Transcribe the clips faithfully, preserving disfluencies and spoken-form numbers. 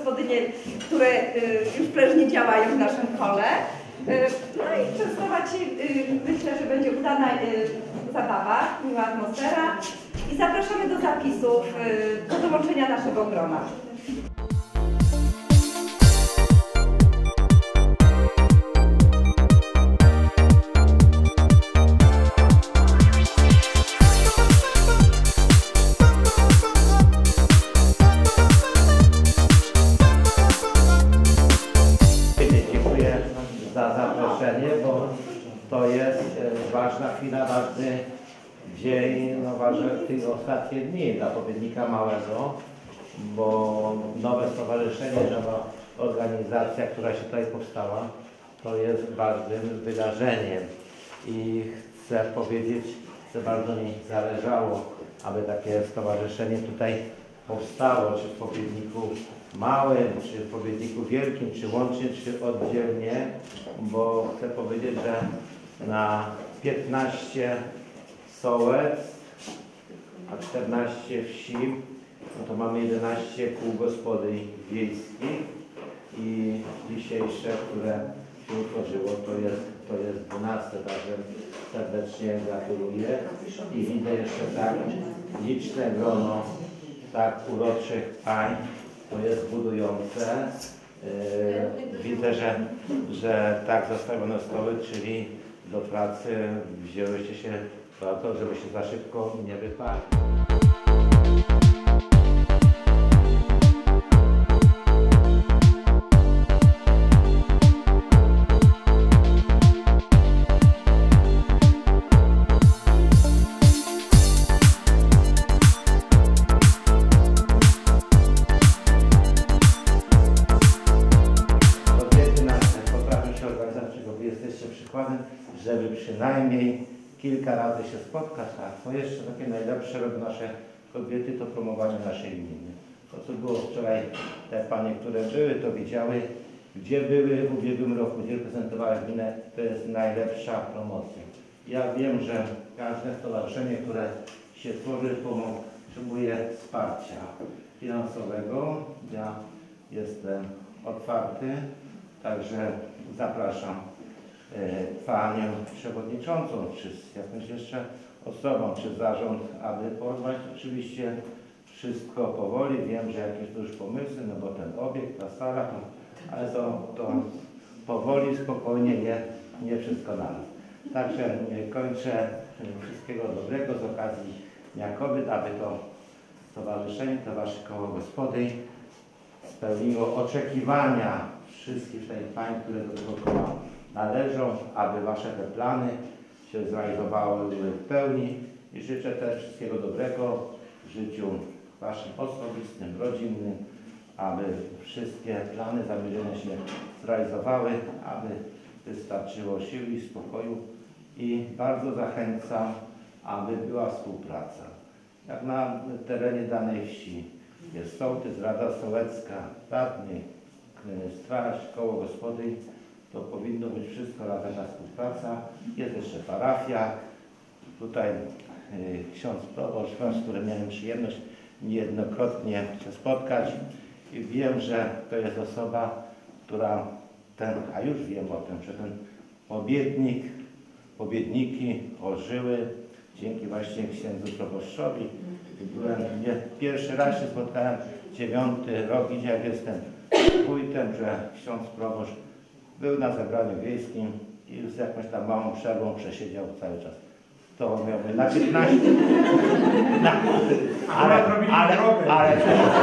gospodynie, które już prężnie działają w naszym kole. No i częstować się, myślę, że będzie udana zabawa, miła atmosfera i zapraszamy do zapisów, do dołączenia naszego grona. Za zaproszenie, bo to jest ważna chwila, ważny dzień, no ważne tych ostatnich dni dla Powiednika Małego, bo nowe stowarzyszenie, nowa organizacja, która się tutaj powstała, to jest ważnym wydarzeniem i chcę powiedzieć, że bardzo mi zależało, aby takie stowarzyszenie tutaj powstało, czy w Powiedniku Małym, czy w Powiedniku Wielkim, czy łącznie, czy oddzielnie, bo chcę powiedzieć, że na piętnaście sołec, a czternaście wsi, no to mamy jedenaście kół gospodyń wiejskich i dzisiejsze, które się utworzyło, to jest, to jest dwunaste, także serdecznie gratuluję i widzę jeszcze tak liczne grono tak uroczych pań. To jest budujące. Yy, widzę, że, że tak zostawione stoły, czyli do pracy wzięłyście się za to, żeby się za szybko nie wypali. Żeby przynajmniej kilka razy się spotkać, a co jeszcze takie najlepsze robią nasze kobiety, to promowanie naszej gminy. To co było wczoraj, te panie, które były, to widziały, gdzie były w ubiegłym roku, gdzie reprezentowały gminę, to jest najlepsza promocja. Ja wiem, że każde stowarzyszenie, które się tworzy, potrzebuje wsparcia finansowego. Ja jestem otwarty, także zapraszam Panią Przewodniczącą, czy z jakąś jeszcze osobą, czy zarząd, aby porwać oczywiście wszystko powoli. Wiem, że jakieś to już pomysły, no bo ten obiekt, ta sala, to, ale to, to powoli, spokojnie, nie, nie wszystko naraz. Także kończę. Wszystkiego dobrego z okazji Dnia Kobiet, aby to stowarzyszenie, to Wasze koło gospodyń spełniło oczekiwania wszystkich tutaj pań, które do tego koła należą, aby Wasze te plany się zrealizowały w pełni i życzę też wszystkiego dobrego w życiu Waszym osobistym, rodzinnym, aby wszystkie plany, zamierzenia się zrealizowały, aby wystarczyło sił i spokoju i bardzo zachęcam, aby była współpraca. Jak na terenie danej wsi jest sołtys, Rada Sołecka, radny, straż, koło gospodyń, to powinno być wszystko razem na współpraca. Jest jeszcze parafia. Tutaj y, ksiądz proboszcz, z którym miałem przyjemność niejednokrotnie się spotkać i wiem, że to jest osoba, która ten, a już wiem o tym, że ten obietnik, obietniki ożyły dzięki właśnie księdzu proboszczowi. Byłem, nie, pierwszy raz się spotkałem, dziewiąty rok, idzie jak jestem wójtem, że ksiądz proboszcz był na zebraniu wiejskim i z jakąś tam małą przerwą przesiedział cały czas. To miałby na piętnaście. Na, ale, ale, ale,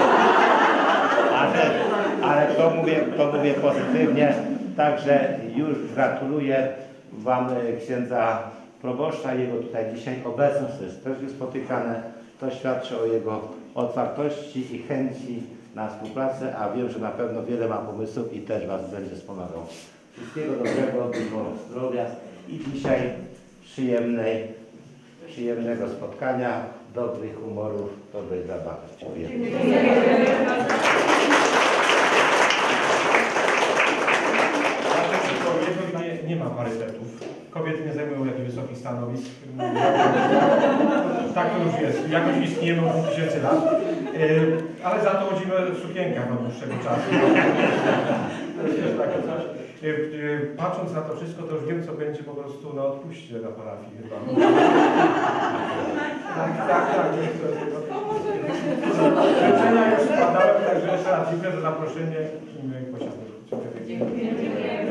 ale, ale to mówię, to mówię pozytywnie. Także już gratuluję Wam księdza proboszcza, jego tutaj dzisiaj obecność, to jest też spotykane. To świadczy o jego otwartości i chęci na współpracę, a wiem, że na pewno wiele ma pomysłów i też Was będzie wspomagał. Wszystkiego dobrego, dużo zdrowia i dzisiaj przyjemnej, przyjemnego spotkania, dobrych humorów, dobrej zabawy. Dziękuję. Nie, nie ma parytetów. kobiety nie zajmują jakichś wysokich stanowisk. Tak to już jest. Jakoś istniejemy od dwóch tysięcy lat. Ale za to chodzimy w sukienkach od dłuższego czasu. To jest też takie coś. Patrząc na to wszystko, to już wiem, co będzie po prostu na odpuście na parafii chyba. Tak, tak, tak. Życzenia już składałem, także jeszcze raz dziękuję za zaproszenie i miłego posiadku. Dziękuję.